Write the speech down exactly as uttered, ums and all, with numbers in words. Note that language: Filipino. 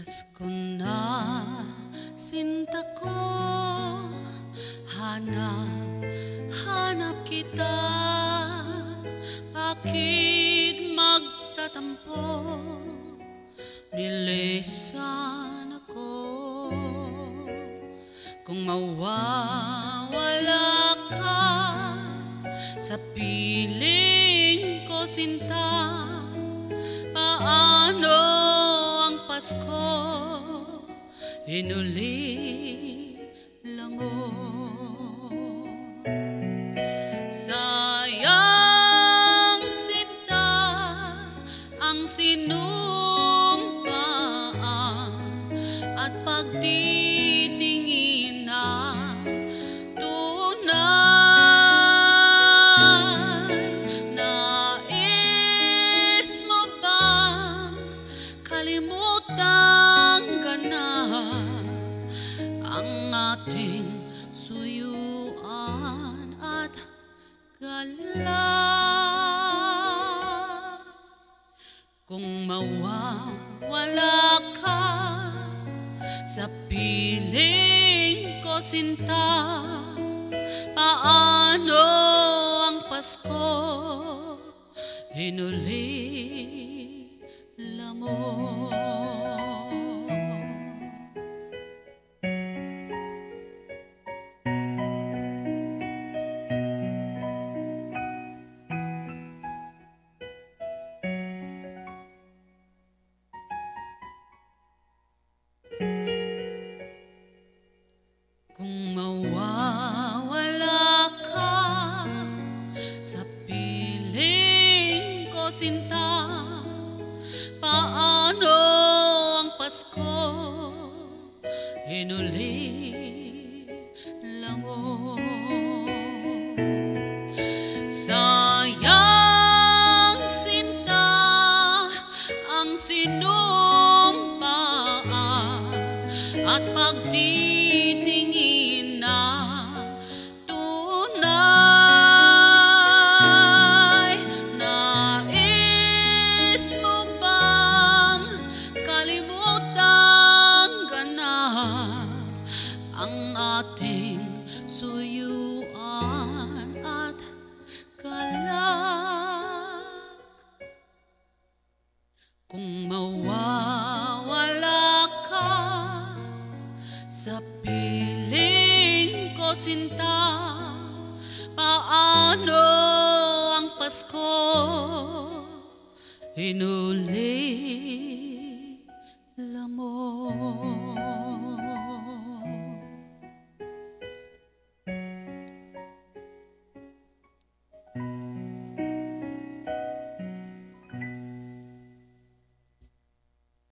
Pasko na, sinta ko, hanap, hanap kita. Bakit magtatampo, nilisan ako. Kung mawawala ka sa piling ko, sinta, paano ang Pasko inulit mo? Sayang, sinta, ang sinumpaan at pagtitinginan. Tunay, nais mo bang kalimutang ganahan ang ating suyuan at galak? Kung mawawala ka sa piling ko, sinta, paano ang Pasko hinulila mo? Kung mawawala ka sa piling ko, sinta, paano ang Pasko hinulila mo? Sayang, sinta, ang sinumpaan at pagtitinginan. Tunay, nais mo bang kalimutang ganahan ang ating suyuan at galak? Kung mawawala ka sa piling ko, sinta, paano ang Pasko hinulila mo?